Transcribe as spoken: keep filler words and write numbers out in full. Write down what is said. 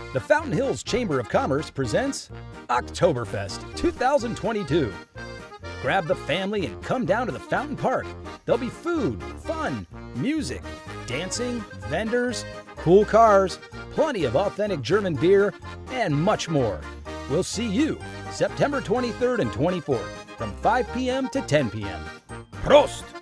The Fountain Hills Chamber of Commerce presents Oktoberfest two thousand twenty-two. Grab the family and come down to the Fountain Park. There'll be food, fun, music, dancing, vendors, cool cars, plenty of authentic German beer, and much more. We'll see you September twenty-third and twenty-fourth from five p m to ten p m Prost!